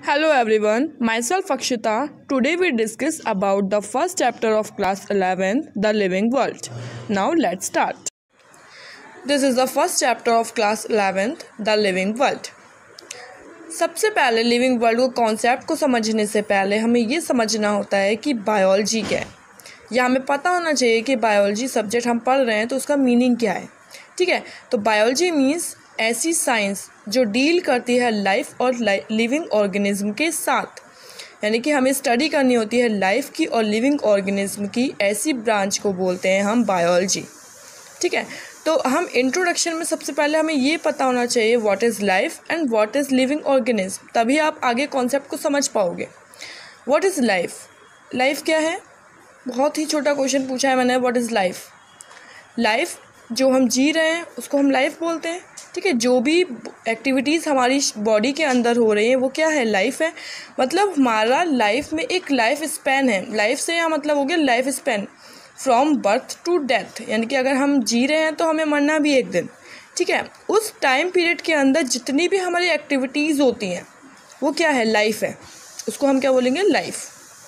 Hello everyone, myself Akshita. Today we discuss about the first chapter of class 11, The Living World. Now let's start. This is the first chapter of class 11th, The Living World. सबसे पहले living world को concept को समझने से पहले हमें ये समझना होता है कि बायोलॉजी क्या है, या हमें पता होना चाहिए कि बायोलॉजी सब्जेक्ट हम पढ़ रहे हैं तो उसका मीनिंग क्या है। ठीक है, तो बायोलॉजी मीन्स ऐसी साइंस जो डील करती है लाइफ और लिविंग ऑर्गेनिज्म के साथ, यानी कि हमें स्टडी करनी होती है लाइफ की और लिविंग ऑर्गेनिज्म की, ऐसी ब्रांच को बोलते हैं हम बायोलॉजी। ठीक है, तो हम इंट्रोडक्शन में सबसे पहले हमें ये पता होना चाहिए what is life and what is living organism, तभी आप आगे कॉन्सेप्ट को समझ पाओगे। What is life? लाइफ क्या है? बहुत ही छोटा क्वेश्चन पूछा है मैंने, व्हाट इज़ लाइफ? लाइफ जो हम जी रहे हैं उसको हम लाइफ बोलते हैं। ठीक है, जो भी एक्टिविटीज़ हमारी बॉडी के अंदर हो रही हैं वो क्या है? लाइफ है। मतलब हमारा लाइफ में एक लाइफ स्पैन है। लाइफ से यहाँ मतलब हो गया life span from birth to death, यानी कि अगर हम जी रहे हैं तो हमें मरना भी एक दिन। ठीक है, उस टाइम पीरियड के अंदर जितनी भी हमारी एक्टिविटीज़ होती हैं वो क्या है? लाइफ है। उसको हम क्या बोलेंगे? लाइफ।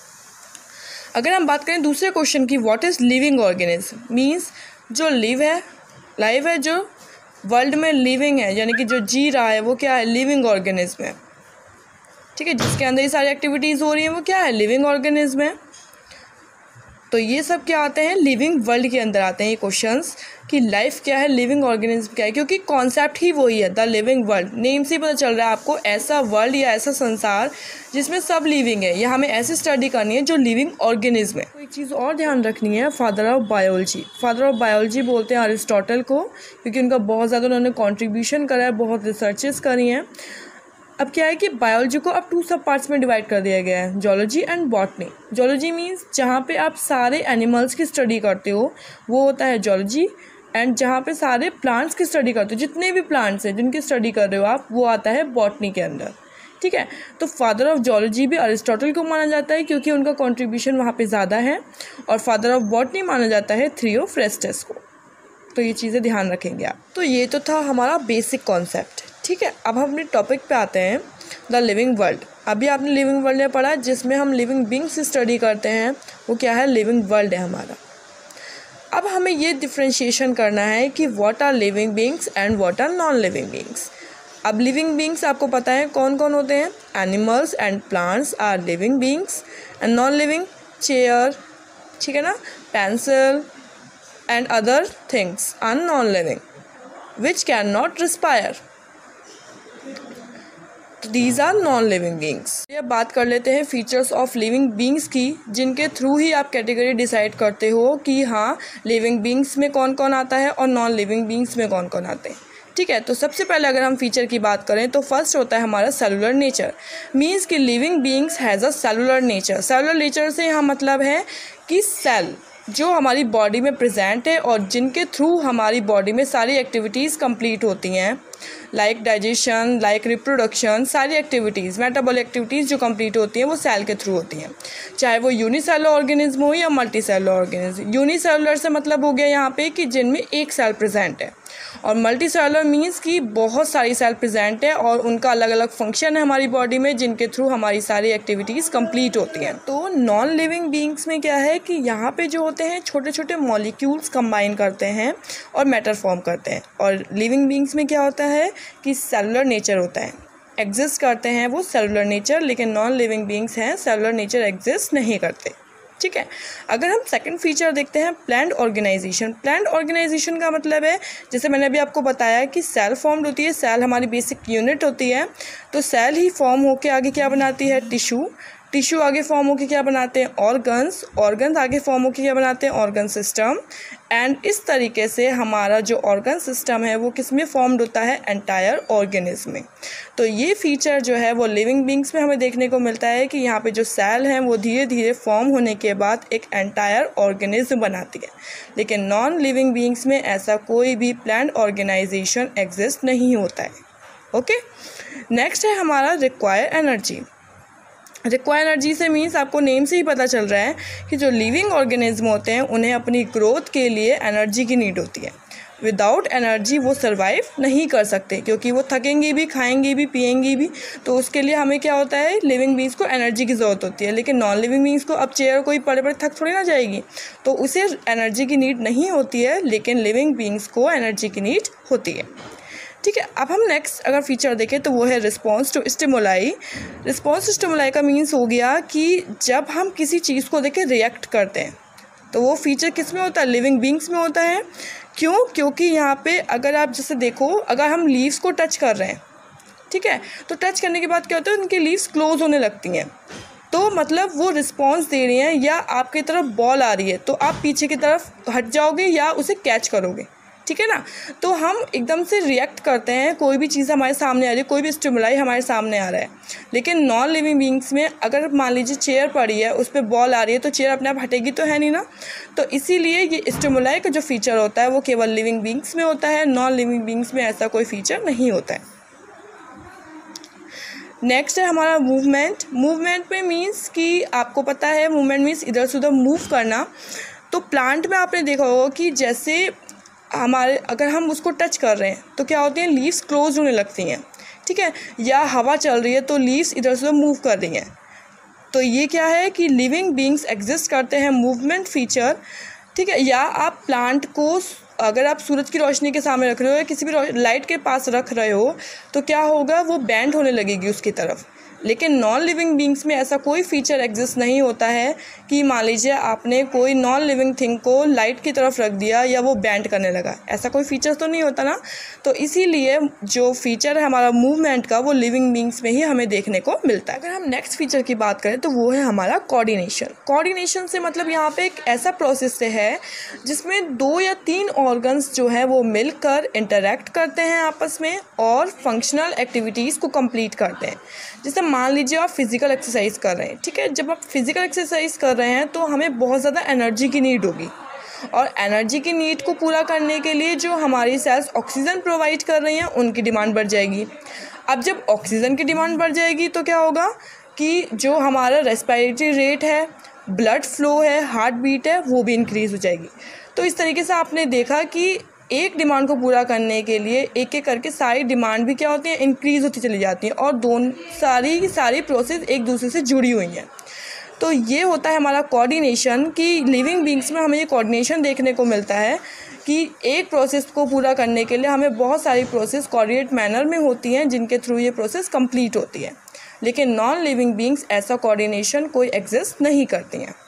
अगर हम बात करें दूसरे क्वेश्चन की, what is living organism? Means जो लिव है, लाइफ है, जो वर्ल्ड में लिविंग है, यानी कि जो जी रहा है वो क्या है? लिविंग ऑर्गेनिज्म है। ठीक है, जिसके अंदर ये सारी एक्टिविटीज़ हो रही हैं वो क्या है? लिविंग ऑर्गेनिज्म है। तो ये सब क्या आते हैं? लिविंग वर्ल्ड के अंदर आते हैं ये क्वेश्चंस कि लाइफ क्या है, लिविंग ऑर्गेनिज्म क्या है, क्योंकि कॉन्सेप्ट ही वही है, द लिविंग वर्ल्ड। नेम से ही पता चल रहा है आपको, ऐसा वर्ल्ड या ऐसा संसार जिसमें सब लिविंग है, या हमें ऐसी स्टडी करनी है जो लिविंग ऑर्गेनिज्म है। तो एक चीज़ और ध्यान रखनी है, father of biology. Father of biology बोलते हैं अरिस्टोटल को, क्योंकि उनका बहुत ज़्यादा उन्होंने कॉन्ट्रीब्यूशन करा है, बहुत रिसर्चेस करी हैं। अब क्या है कि बायोलॉजी को अब 2 सब पार्ट्स में डिवाइड कर दिया गया है, zoology and botany. Zoology means जहाँ पे आप सारे एनिमल्स की स्टडी करते हो वो होता है जूलॉजी, एंड जहाँ पे सारे प्लांट्स की स्टडी करते हो, जितने भी प्लांट्स हैं जिनकी स्टडी कर रहे हो आप, वो आता है बॉटनी के अंदर। ठीक है, तो फादर ऑफ जूलॉजी भी अरिस्टोटल को माना जाता है क्योंकि उनका कॉन्ट्रीब्यूशन वहाँ पे ज़्यादा है, और फादर ऑफ बॉटनी माना जाता है थियोफ्रेस्टस को। तो ये चीज़ें ध्यान रखेंगे आप। तो ये तो था हमारा बेसिक कॉन्सेप्ट। ठीक है, अब हम अपने टॉपिक पे आते हैं, द लिविंग वर्ल्ड। अभी आपने लिविंग वर्ल्ड में पढ़ा जिसमें हम लिविंग बींग्स स्टडी करते हैं, वो क्या है? लिविंग वर्ल्ड है हमारा। अब हमें ये डिफ्रेंशिएशन करना है कि what are living beings and what are non living beings. अब लिविंग बींग्स आपको पता है कौन कौन होते हैं? Animals and plants are living beings, and non living chair, ठीक है ना, pencil and other things are non-living which cannot respire. These are non-living beings. अब बात कर लेते हैं फीचर्स ऑफ लिविंग बींग्स की, जिनके थ्रू ही आप कैटेगरी डिसाइड करते हो कि हाँ लिविंग बींग्स में कौन कौन आता है और नॉन लिविंग बींग्स में कौन कौन आते हैं। ठीक है, तो सबसे पहले अगर हम फीचर की बात करें तो फर्स्ट होता है हमारा सेलुलर नेचर। मीन्स कि living beings has a cellular nature. Cellular nature से यहाँ मतलब है कि सेल जो हमारी बॉडी में प्रेजेंट है और जिनके थ्रू हमारी बॉडी में सारी एक्टिविटीज़ कंप्लीट होती हैं, लाइक डाइजेशन, लाइक रिप्रोडक्शन, सारी एक्टिविटीज़, मेटाबॉलिक एक्टिविटीज़ जो कंप्लीट होती हैं वो सेल के थ्रू होती हैं, चाहे वो यूनिसेलुलर ऑर्गेनिज्म हो या मल्टीसेलुलर ऑर्गेनिज्म। यूनिसेलुलर से मतलब हो गया यहाँ पे कि जिनमें एक सेल प्रेजेंट है, और मल्टीसेलुलर मीन्स कि बहुत सारी सेल प्रेजेंट है और उनका अलग अलग फंक्शन है हमारी बॉडी में, जिनके थ्रू हमारी सारी एक्टिविटीज़ कंप्लीट होती हैं। तो नॉन लिविंग बींग्स में क्या है कि यहाँ पे जो होते हैं छोटे छोटे मॉलिक्यूल्स कंबाइन करते हैं और मैटर फॉर्म करते हैं, और लिविंग बींग्स में क्या होता है कि सेलुलर नेचर होता है, एग्जिस्ट करते हैं वो सेलुलर नेचर, लेकिन नॉन लिविंग बींग्स हैं सेलुलर नेचर एग्जिस्ट नहीं करते। ठीक है, अगर हम सेकंड फीचर देखते हैं प्लांट ऑर्गेनाइजेशन। प्लांट ऑर्गेनाइजेशन का मतलब है, जैसे मैंने अभी आपको बताया कि सेल फॉर्म्ड होती है, सेल हमारी बेसिक यूनिट होती है, तो सेल ही फॉर्म होके आगे क्या बनाती है? टिश्यू, टिश्यू आगे फॉर्म होकर क्या बनाते हैं? ऑर्गन्स, ऑर्गन्स आगे फॉर्म होकर क्या बनाते हैं? Organ system. एंड इस तरीके से हमारा जो ऑर्गन सिस्टम है वो किस में फॉर्म्ड होता है? एंटायर ऑर्गेनिज्म में। तो ये फीचर जो है वो लिविंग बींग्स में हमें देखने को मिलता है कि यहाँ पे जो सेल हैं वो धीरे धीरे फॉर्म होने के बाद एक एंटायर ऑर्गेनिज्म बनाती है, लेकिन नॉन लिविंग बींग्स में ऐसा कोई भी प्लांट ऑर्गेनाइजेशन एग्जिस्ट नहीं होता है। ओके, नेक्स्ट है हमारा रिक्वायर एनर्जी। रिक्वायर एनर्जी से मीन्स आपको नेम से ही पता चल रहा है कि जो लिविंग ऑर्गेनिज्म होते हैं उन्हें अपनी ग्रोथ के लिए एनर्जी की नीड होती है। विदाउट एनर्जी वो सर्वाइव नहीं कर सकते, क्योंकि वो थकेंगी भी, खाएंगी भी, पिएंगी भी, तो उसके लिए हमें क्या होता है, लिविंग बींग्स को एनर्जी की ज़रूरत होती है। लेकिन नॉन लिविंग बींग्स को, अब चेयर कोई पड़े पड़े थक थोड़ी ना जाएगी, तो उसे एनर्जी की नीड नहीं होती है, लेकिन लिविंग बींग्स को एनर्जी की नीड होती है। ठीक है, अब हम नेक्स्ट अगर फीचर देखें तो वो है response to stimuli. Response to stimuli का मीन्स हो गया कि जब हम किसी चीज़ को देख के रिएक्ट करते हैं, तो वो फीचर किस में होता है, लिविंग बींग्स में होता है। क्यों? क्योंकि यहाँ पे अगर आप जैसे देखो, अगर हम लीव्स को टच कर रहे हैं, ठीक है, तो टच करने के बाद क्या होता है, उनकी लीव्स क्लोज होने लगती हैं, तो मतलब वो रिस्पॉन्स दे रही हैं, या आपकी तरफ बॉल आ रही है तो आप पीछे की तरफ हट जाओगे या उसे कैच करोगे, ठीक है ना। तो हम एकदम से रिएक्ट करते हैं, कोई भी चीज़ हमारे सामने आ रही है, कोई भी स्टिमुलाई हमारे सामने आ रहा है। लेकिन नॉन लिविंग बींग्स में अगर मान लीजिए चेयर पड़ी है, उस पर बॉल आ रही है, तो चेयर अपने आप हटेगी तो है नहीं ना, तो इसीलिए ये स्टिमुलाई का जो फीचर होता है वो केवल लिविंग बींग्स में होता है, नॉन लिविंग बींग्स में ऐसा कोई फीचर नहीं होता है। नेक्स्ट है हमारा मूवमेंट। मूवमेंट में मीन्स कि आपको पता है, मूवमेंट मीन्स इधर से उधर मूव करना। तो प्लांट में आपने देखा होगा कि जैसे हमारे अगर हम उसको टच कर रहे हैं तो क्या होती हैं, लीव्स क्लोज होने लगती हैं, ठीक है, या हवा चल रही है तो लीव्स इधर से मूव कर रही हैं। तो ये क्या है कि लिविंग बींग्स एग्जिस्ट करते हैं मूवमेंट फीचर, ठीक है। या आप प्लांट को अगर आप सूरज की रोशनी के सामने रख रहे हो या किसी भी लाइट के पास रख रहे हो तो क्या होगा, वो बेंड होने लगेगी उसकी तरफ। लेकिन नॉन लिविंग बींग्स में ऐसा कोई फीचर एग्जिस्ट नहीं होता है कि मान लीजिए आपने कोई नॉन लिविंग थिंग को लाइट की तरफ रख दिया या वो बेंड करने लगा, ऐसा कोई फीचर तो नहीं होता ना। तो इसीलिए जो फीचर है हमारा मूवमेंट का, वो लिविंग बींग्स में ही हमें देखने को मिलता है। अगर हम नेक्स्ट फीचर की बात करें तो वो है हमारा कोऑर्डिनेशन। कोऑर्डिनेशन से मतलब यहाँ पे एक ऐसा प्रोसेस है जिसमें 2 या 3 ऑर्गन्स जो है वो मिलकर इंटरैक्ट करते हैं आपस में और फंक्शनल एक्टिविटीज़ को कंप्लीट करते हैं। जैसे मान लीजिए आप फिज़िकल एक्सरसाइज कर रहे हैं, ठीक है, जब आप फिज़िकल एक्सरसाइज कर रहे हैं तो हमें बहुत ज़्यादा एनर्जी की नीड होगी, और एनर्जी की नीड को पूरा करने के लिए जो हमारी सेल्स ऑक्सीजन प्रोवाइड कर रही हैं उनकी डिमांड बढ़ जाएगी। अब जब ऑक्सीजन की डिमांड बढ़ जाएगी तो क्या होगा कि जो हमारा रेस्पिरेटरी रेट है, ब्लड फ्लो है, हार्ट बीट है, वो भी इंक्रीज़ हो जाएगी। तो इस तरीके से आपने देखा कि एक डिमांड को पूरा करने के लिए एक एक करके सारी डिमांड भी क्या होती हैं, इंक्रीज़ होती चली जाती हैं, और दोनों सारी की सारी प्रोसेस एक दूसरे से जुड़ी हुई हैं। तो ये होता है हमारा कोऑर्डिनेशन, कि लिविंग बींग्स में हमें ये कोऑर्डिनेशन देखने को मिलता है कि एक प्रोसेस को पूरा करने के लिए हमें बहुत सारी प्रोसेस कोऑर्डिनेट मैनर में होती हैं, जिनके थ्रू ये प्रोसेस कंप्लीट होती है। लेकिन नॉन लिविंग बींग्स ऐसा कोऑर्डिनेशन कोई एग्जिस्ट नहीं करती हैं।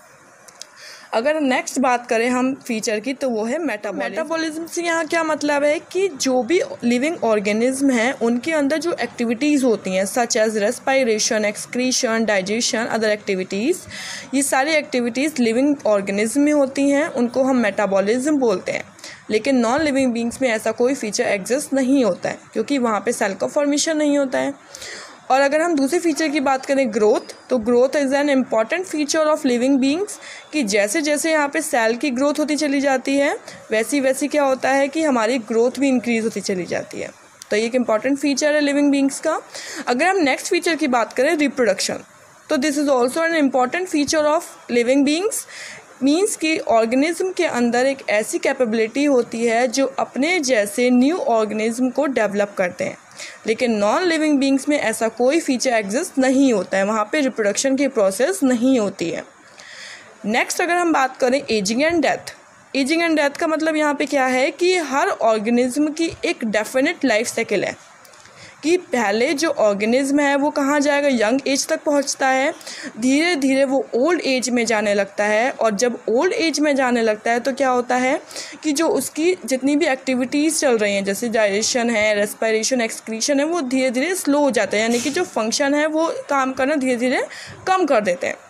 अगर नेक्स्ट बात करें हम फीचर की तो वो है मेटाबॉलिज्म से यहाँ क्या मतलब है कि जो भी लिविंग ऑर्गेनिज्म हैं उनके अंदर जो एक्टिविटीज़ होती हैं such as respiration, excretion, digestion, other activities, ये सारी एक्टिविटीज़ लिविंग ऑर्गेनिज्म में होती हैं, उनको हम मेटाबॉलिज्म बोलते हैं। लेकिन नॉन लिविंग बींग्स में ऐसा कोई फीचर एग्जिस्ट नहीं होता है, क्योंकि वहाँ पे सेल का फॉर्मेशन नहीं होता है। और अगर हम दूसरे फीचर की बात करें ग्रोथ, तो growth is an important feature of living beings, कि जैसे जैसे यहाँ पे सेल की ग्रोथ होती चली जाती है वैसी वैसी क्या होता है कि हमारी ग्रोथ भी इंक्रीज़ होती चली जाती है। तो ये एक इम्पॉर्टेंट फीचर है लिविंग बींग्स का। अगर हम नेक्स्ट फीचर की बात करें रिप्रोडक्शन, तो this is also an important feature of living beings. Means कि ऑर्गेनिज्म के अंदर एक ऐसी कैपेबिलिटी होती है जो अपने जैसे न्यू ऑर्गेनिज्म को डेवलप करते हैं। लेकिन नॉन लिविंग बींग्स में ऐसा कोई फीचर एग्जिस्ट नहीं होता है, वहाँ पे रिप्रोडक्शन की प्रोसेस नहीं होती है। नेक्स्ट अगर हम बात करें ageing and death, ageing and death का मतलब यहाँ पे क्या है कि हर ऑर्गेनिज्म की एक डेफिनेट लाइफ साइकिल है, कि पहले जो ऑर्गेनिज्म है वो कहाँ जाएगा, यंग एज तक पहुँचता है, धीरे धीरे वो ओल्ड एज में जाने लगता है, और जब ओल्ड एज में जाने लगता है तो क्या होता है कि जो उसकी जितनी भी एक्टिविटीज़ चल रही हैं जैसे डाइजेशन है, रेस्पिरेशन, एक्सक्रीशन है, वो धीरे धीरे स्लो हो जाता है, यानी कि जो फंक्शन है वो काम करना धीरे धीरे कम कर देते हैं।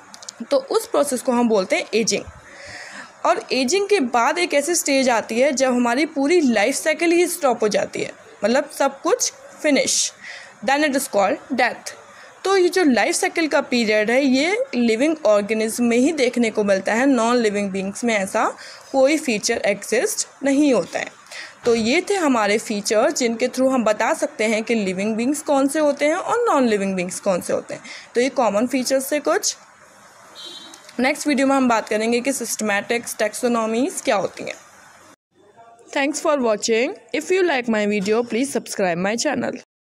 तो उस प्रोसेस को हम बोलते हैं एजिंग। और एजिंग के बाद एक ऐसी स्टेज आती है जब हमारी पूरी लाइफ साइकिल ही स्टॉप हो जाती है, मतलब सब कुछ finish, then it is called death. तो ये जो लाइफ साइकिल का पीरियड है ये लिविंग ऑर्गेनिज्म में ही देखने को मिलता है, नॉन लिविंग बींग्स में ऐसा कोई फीचर एग्जिस्ट नहीं होता है। तो ये थे हमारे फीचर जिनके थ्रू हम बता सकते हैं कि लिविंग बींग्स कौन से होते हैं और नॉन लिविंग बींग्स कौन से होते हैं। तो ये कॉमन फीचर्स से कुछ। नेक्स्ट वीडियो में हम बात करेंगे कि सिस्टमैटिक्स, टैक्सोनॉमीज़ क्या होती हैं। Thanks for watching. If you like my video, please subscribe my channel.